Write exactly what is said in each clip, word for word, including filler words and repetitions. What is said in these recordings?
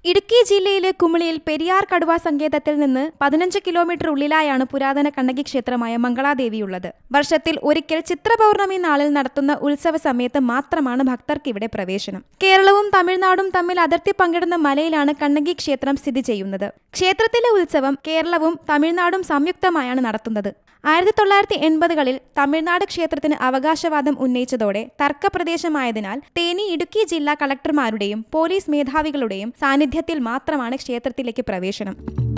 ഇടുക്കി ജില്ലയിലെ കുമിളിയിൽ പെരിയാർ കടുവാ സങ്കേതത്തിൽ നിന്ന് പതിനഞ്ച് കിലോമീറ്റർ ഉള്ളിലായാണ് പുരാതന കണ്ണകി ക്ഷേത്രമായ മംഗളാദേവിയുള്ളത്. വർഷത്തിൽ ഒരിക്കൽ ചിത്രപൗർണമി നാളിൽ നടത്തുന്ന ഉത്സവ സമയത്ത് മാത്രമാണ് ഭക്തർക്ക് ഇവിടെ പ്രവേശനം. കേരളവും തമിഴ്നാടും തമ്മിൽ അതിർത്തി പങ്കിടുന്ന മലയിലാണ് കണ്ണകി ക്ഷേത്രം സ്ഥിതി ചെയ്യുന്നത്. ക്ഷേത്രത്തിലെ ഉത്സവം കേരളവും തമിഴ്നാടും സംയുക്തമായാണ് നടത്തുന്നത്. ആയിരത്തി തൊള്ളായിരത്തി എൺപതുകളിൽ തമിഴ്നാട് ക്ഷേത്രത്തിന് അവകാശവാദം ഉന്നയിച്ചതോടെ തർക്കപ്രദേശമായതിനാൽ തേനി ഇടുക്കി ജില്ലാ കളക്ടർമാരുടെയും പോലീസ് മേധാവികളുടെയും സാന്നിധ്യത്തിൽ മാത്രമാണ് ക്ഷേത്രത്തിലേക്ക് പ്രവേശനം.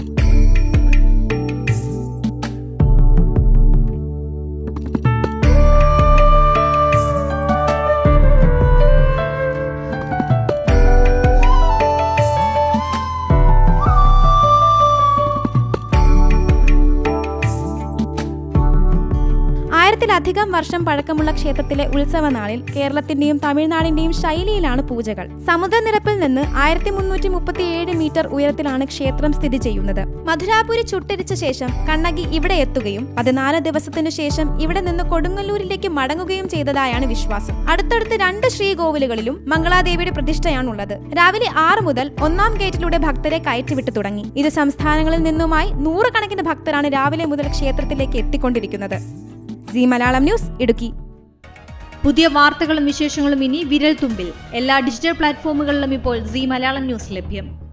ആയിരത്തിലധികം വർഷം പഴക്കമുള്ള ക്ഷേത്രത്തിലെ ഉത്സവനാളിൽ കേരളത്തിന്റെയും തമിഴ്നാടിന്റെയും ശൈലിയിലാണ് പൂജകൾ. സമുദ്രനിരപ്പിൽ നിന്ന് ആയിരത്തി മുന്നൂറ്റി മുപ്പത്തിയേഴ് മീറ്റർ ഉയരത്തിലാണ് ക്ഷേത്രം സ്ഥിതി ചെയ്യുന്നത്. മധുരാപുരി ചുട്ടരിച്ച ശേഷം കണ്ണകി ഇവിടെ എത്തുകയും പതിനാല് ദിവസത്തിനു ശേഷം ഇവിടെ നിന്ന് കൊടുങ്ങല്ലൂരിലേക്ക് മടങ്ങുകയും ചെയ്തതായാണ് വിശ്വാസം. അടുത്തടുത്ത് രണ്ട് ശ്രീകോവിലുകളിലും മംഗളാദേവിയുടെ പ്രതിഷ്ഠയാണുള്ളത്. രാവിലെ ആറ് മുതൽ ഒന്നാം ഗേറ്റിലൂടെ ഭക്തരെ കയറ്റിവിട്ടു തുടങ്ങി. ഇത് സംസ്ഥാനങ്ങളിൽ നിന്നുമായി നൂറുകണക്കിന് ഭക്തരാണ് രാവിലെ മുതൽ ക്ഷേത്രത്തിലേക്ക് എത്തിക്കൊണ്ടിരിക്കുന്നത്. C Malayalam news, Idukki. പുതിയ വാർത്തകളും വിശേഷങ്ങളും ഇനി വിരൽ തുമ്പിൽ. എല്ലാ ഡിജിറ്റൽ പ്ലാറ്റ്ഫോമുകളിലും ഇപ്പോൾ സി മലയാളം ന്യൂസ് ലഭ്യം.